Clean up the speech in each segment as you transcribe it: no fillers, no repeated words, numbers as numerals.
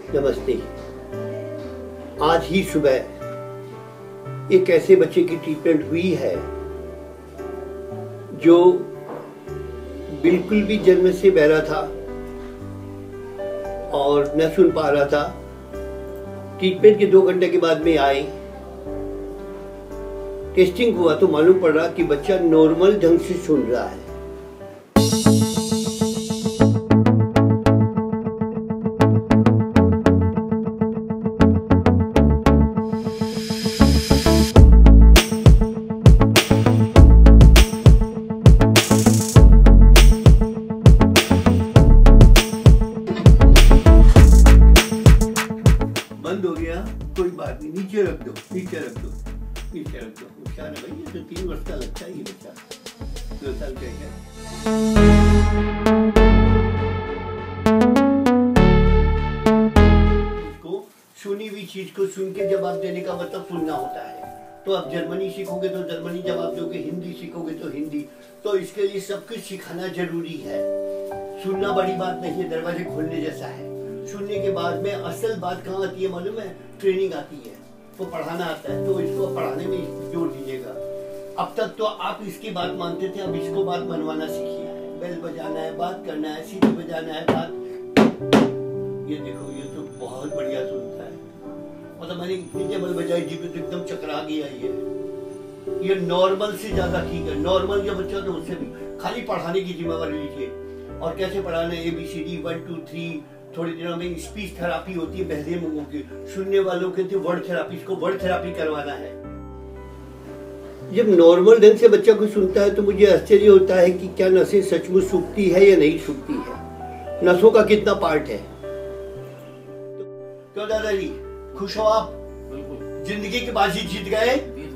नमस्ते। आज ही सुबह एक ऐसे बच्चे की ट्रीटमेंट हुई है जो बिल्कुल भी जन्म से बहरा था और न सुन पा रहा था। ट्रीटमेंट के 2 घंटे के बाद में आए, टेस्टिंग हुआ तो मालूम पड़ रहा कि बच्चा नॉर्मल ढंग से सुन रहा है। बंद हो गया, कोई बात नहीं, नीचे रख दो, नीचे रख दो, नीचे रख दो। होशियार है भाई, ये तो 3 वर्ष का लगता है ये बच्चा, 2 साल का है। इसको सुनी हुई चीज को सुन के जवाब देने का मतलब सुनना होता है। तो आप जर्मनी सीखोगे तो जर्मनी जवाब दोगे, हिंदी सीखोगे तो हिंदी। तो इसके लिए सब कुछ सिखाना जरूरी है। सुनना बड़ी बात नहीं है, दरवाजे खोलने जैसा है। सुनने के बाद में असल बात कहाँ आती है मालूम है? ट्रेनिंग आती है। तो पढ़ाना आता है, तो इसको पढ़ाने में जोर दीजिएगा। अब तक तो आप इसकी बात मानते थे, अब इसको बात मनवाना सीखिए है। बेल बजाना है, बात करना है, सीटी बजाना है, बात। ये देखो, ये तो बहुत बढ़िया सुनता है। मतलब मैंने इतनी टेबल बजाई जी तो एकदम चकरा गया। ये नॉर्मल से ज्यादा ठीक है। नॉर्मल जो बच्चा तो उससे भी खाली पढ़ाने की जिम्मेवारी लीजिए। और कैसे पढ़ाना है? ABCD 1 2 3। थोड़ी दिनों में स्पीच थेरापी होती है बहरे मुंहों की। सुनने वालों के तो वर्ड थेरापी, इसको वर्ड थेरापी करवाना है। जब नॉर्मल ढंग से बच्चा कुछ सुनता है तो मुझे आश्चर्य होता है कि क्या नसें सचमुच सूखती है या नहीं सूखती है। नसों का कितना पार्ट है। क्यों दादाजी, खुश हो आप? जिंदगी की बाजी जीत गए।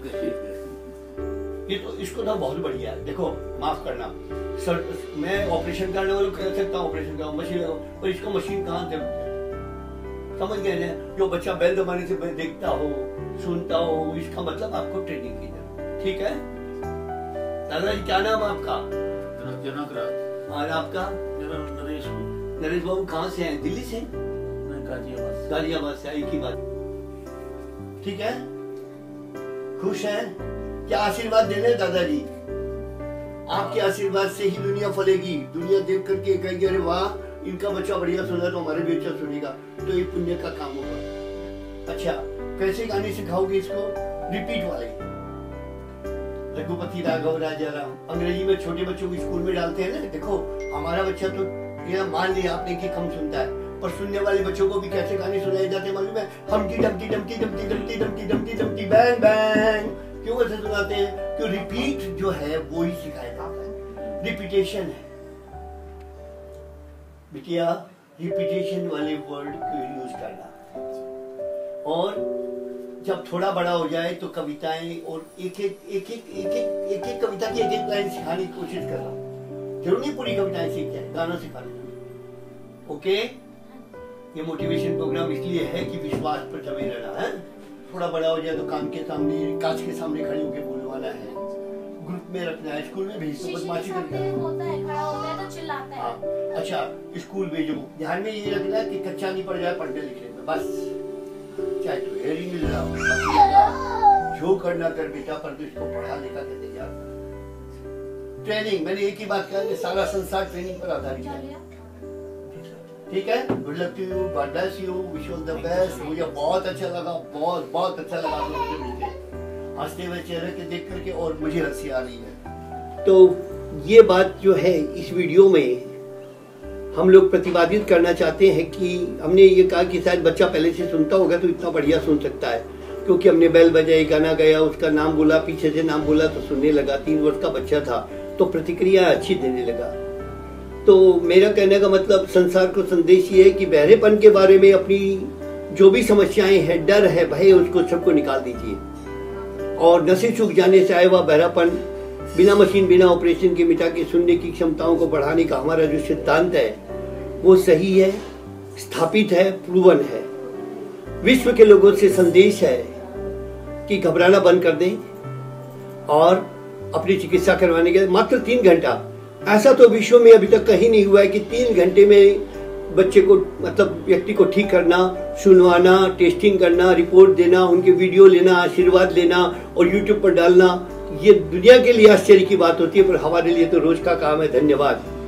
ये तो इसको ना बहुत बढ़िया है। देखो, माफ करना सर, मैं ऑपरेशन करने वालों को कह सकता हूँ ऑपरेशन का मशीन लगाओ, पर इसको मशीन कहाँ से समझ गए ना? जो बच्चा बैल दबाने से देखता हो, सुनता हो, इसका मतलब आपको ट्रेनिंग की जरूरत। ठीक है दादाजी, क्या नाम आपका? जनक राज। और आपका? नरेश। नरेश बाबू कहाँ से हैं? दिल्ली से? गाजियाबाद। गाजियाबाद से। एक ही बात। ठीक है, खुश हैं? क्या आशीर्वाद दे रहे दादाजी? आपके आशीर्वाद से ही दुनिया फलेगी। दुनिया देख करके कहेगी अरे वाह, इनका बच्चा बढ़िया सुना तो हमारे भी अच्छा सुनेगा। तो ये पुण्य का काम होगा। अच्छा, कैसे गाने सिखाओगे इसको? रिपीट वाले। रघुपति राघव राजा राम। अंग्रेजी में छोटे बच्चों को स्कूल में डालते हैं ना। देखो, हमारा बच्चा तो ये मान लिया आपने कि कम सुनता है, पर सुनने वाले बच्चों को भी कैसे गाने सुनाए जाते हैं मालूम है? Humpty Dumpty Dumpty Dumpty Dumpty Dumpty Dumpty Dumpty bang bang. क्यों ऐसे सुनाते हैं? क्यों? रिपीट जो है वो ही सिखाया जाता है। रिपीटेशन है बिटिया, रिपीटेशन वाले वर्ड को यूज करना। और जब थोड़ा बड़ा हो जाए तो कविताएं और एक एक कविता की एक लाइन सिखाने की कोशिश कर रहा हूँ। जरूर नहीं पूरी कविताएं सीख जाए, गाना सिखाने। ओके, ये मोटिवेशन प्रोग्राम इसलिए है कि विश्वास पर जमे रहना है। थोड़ा बड़ा हो जाए तो कान के सामने, कांच के सामने खड़े होकर बोलवाना है, ग्रुप में रखना है। स्कूल में भेज दो, बदमाशी करता है, खड़ा होता है तो चिल्लाता है। हाँ, अच्छा, स्कूल भेजो, ध्यान में ये रखना है कि कच्चा नहीं पड़ जाए पढ़ने लिखने में। बस चाहे तो हेयरिंग मिल रहा, जो करना कर बेटा, पर तो इसको पढ़ा लिखा के दे यार। ट्रेनिंग, मैंने एक ही बात कहा कि सारा संसार ट्रेनिंग पर आधारित है। ठीक है, good luck to you, God bless you, wish you the best. मुझे बहुत अच्छा लगा, बहुत अच्छा लगा आपसे मिलके, हंसते हुए चेहरे के देख करके, और मुझे हंसी आ रही है। तो ये बात जो है इस वीडियो में हम लोग प्रतिपादित करना चाहते हैं कि हमने ये कहा कि शायद बच्चा पहले से सुनता होगा तो इतना बढ़िया सुन सकता है, क्योंकि हमने बेल बजाई, गाना गाया, उसका नाम बोला, पीछे से नाम बोला तो सुनने लगा। 3 वर्ष का बच्चा था तो प्रतिक्रिया अच्छी देने लगा। तो मेरा कहने का मतलब संसार को संदेश ये है कि बहरेपन के बारे में अपनी जो भी समस्याएं हैं, डर है, भय, उसको सबको निकाल दीजिए। और नसें सूख जाने से आए वह बहरापन बिना मशीन, बिना ऑपरेशन के मिटा के सुनने की क्षमताओं को बढ़ाने का हमारा जो सिद्धांत है वो सही है, स्थापित है, प्रूवन है। विश्व के लोगों से संदेश है कि घबराना बंद कर दें और अपनी चिकित्सा करवाने के मात्र 3 घंटा। ऐसा तो विश्व में अभी तक कहीं नहीं हुआ है कि 3 घंटे में बच्चे को मतलब व्यक्ति को ठीक करना, सुनवाना, टेस्टिंग करना, रिपोर्ट देना, उनके वीडियो लेना, आशीर्वाद लेना और यूट्यूब पर डालना, ये दुनिया के लिए आश्चर्य की बात होती है, पर हमारे लिए तो रोज का काम है। धन्यवाद।